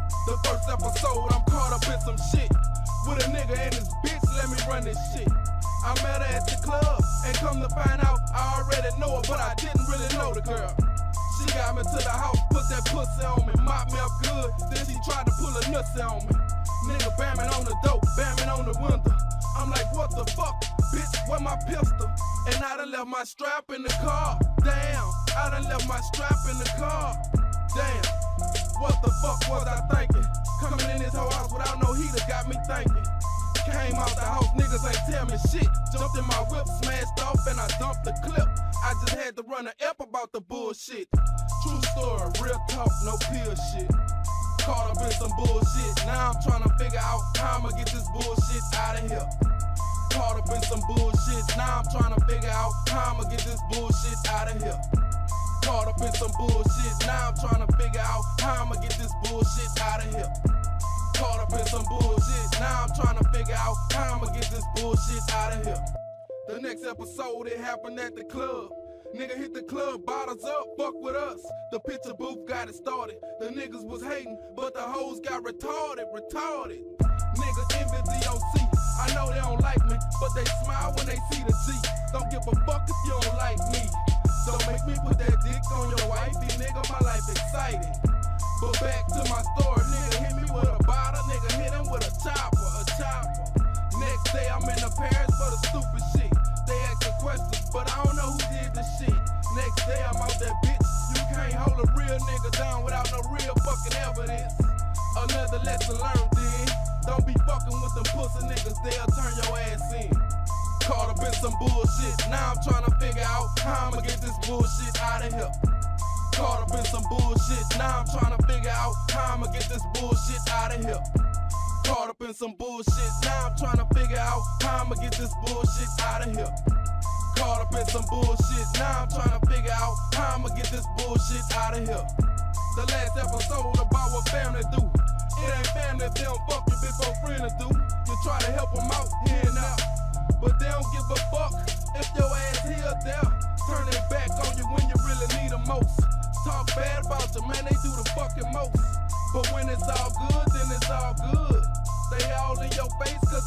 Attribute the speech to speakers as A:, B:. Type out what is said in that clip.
A: The first episode, I'm caught up in some shit with a nigga and his bitch, let me run this shit. I met her at the club, and come to find out, I already know her, but I didn't really know the girl. She got me to the house, put that pussy on me, mop me up good, then she tried to pull a nussy on me. Nigga bamming on the dope, bamming on the window. I'm like, what the fuck, bitch, where my pistol? And I done left my strap in the car. Damn, I done left my strap in the car. Damn, what the fuck was I thinking? Coming in this whole house without no heater got me thinking. Came out the house, niggas ain't tell me shit. Jumped in my whip, smashed off, and I dumped the clip. I just had to run an ep about the bullshit. True story, real talk, no pill shit. Caught up in some bullshit. Now I'm trying to figure out how I'ma get this bullshit out of here. Caught up in some bullshit. Now I'm trying to figure out how I'ma get this bullshit out of here. Caught up in some bullshit. Now I'm trying to figure out how I'ma get this bullshit out of here. Caught up in some bullshit. Now I'm trying to figure out how I'ma get this bullshit out of here. The next episode, it happened at the club. Nigga hit the club, bottles up, fuck with us. The picture booth got it started. The niggas was hating, but the hoes got retarded. Nigga envy DOC. I know they don't like me, but they smile when they see the G. Don't give a fuck if you don't like me. Don't make me put that dick on your wifey, nigga, my life exciting. But back to my story, nigga hit me with a bottle, nigga hit him with a chopper. Next day I'm in the Paris for the stupid shit. They asking questions, but I don't know who did the shit. Next day I'm out that bitch. You can't hold a real nigga down without no real fucking evidence. Another lesson learned then. Don't be fucking with them pussy niggas, they'll turn your ass in. Caught up in some bullshit. Now I'm trying to figure out how I'ma get this bullshit out of here. Caught up in some bullshit. Now I'm trying to figure out how I'ma get this bullshit out of here. Caught up in some bullshit. Now I'm trying to figure out how I'ma get this bullshit out of here. Caught up in some bullshit. Now I'm trying to figure out how I'ma get this bullshit out of here. The last episode about what family do. It ain't family if they don't fuck you before friends do. You try to help them out here and out, but they don't give a fuck if your ass here or there. Turn their back on you when you really need them most. Talk bad about you, man, they do the fucking most. But when it's all good, then it's all good. They all in your face cause